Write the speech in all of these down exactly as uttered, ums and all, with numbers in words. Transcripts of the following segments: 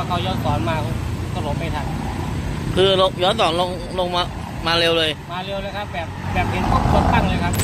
ว่าเขาย้อนสอนมาก็หลบไม่ทันคือย้อนสอนลงลงมามาเร็วเลยมาเร็วเลยครับแบบแบบเห็นปุ๊บรถตั้งเลยครับ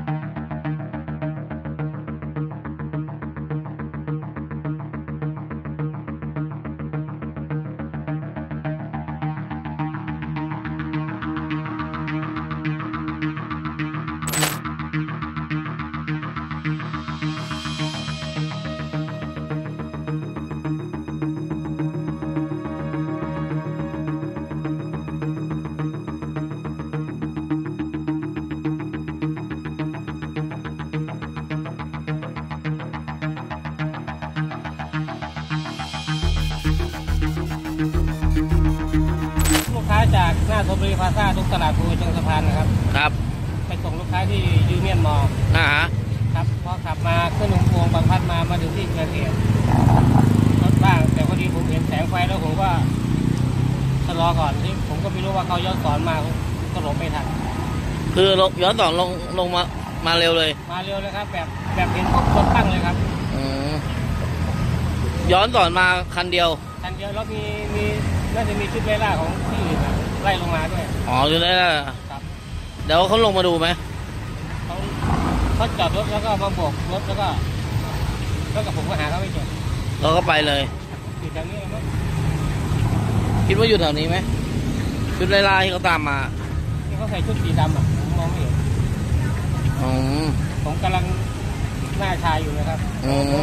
จากหน้าธนบุรีพลาซ่าตรงตลาดภูเชิงสะพานนะครับครับไปส่งลูกค้าที่ยูเนียนมอลล์อ่าฮะครับพอขับมาขึ้นอุโมงค์บางพัดมามาถึงที่เกิดเหตุรถบ้างแต่พอดีผมเห็นแสงไฟแล้วผมก็ชะลอก่อนที่ผมก็ไม่รู้ว่าเขาย้อนสอนมาก็หลบไม่ทันคือย้อนสอนลงลงมามาเร็วเลยมาเร็วเลยครับแบบแบบเห็นปุ๊บรถตั้งเลยครับอืมย้อนสอนมาคันเดียวคันเดียวแล้วมีมีน่าจะมีชุดไล่ล่าของที่อื่นไล่ลงมาด้วยอ๋อชุดไล่ล่าครับเดี๋ยวเขาลงมาดูไหมเขาเขาจอดรถแล้วก็มาโบกรถแล้วก็แล้วกับผมก็หาเขาไม่เจอเราก็ไปเลยอยู่แถวนี้ไหมคิดว่าอยู่แถวนี้ไหมชุดไล่ล่าที่เขาตามมาที่เขาใส่ชุดสีดำอ่ะผมมองไม่เห็นอืมผมกำลังหน้าชายอยู่นะครับอืม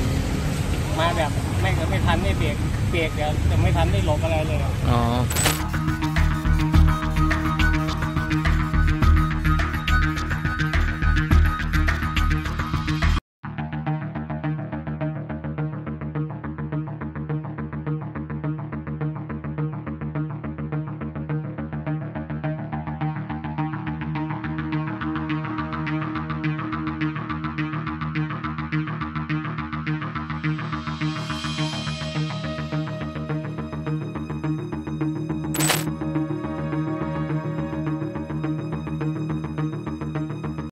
มาแบบไม่ไม่ทันไม่เบรกเบรกเดี๋ยวจะไม่ทันได้หลบอะไรเลยอ๋อ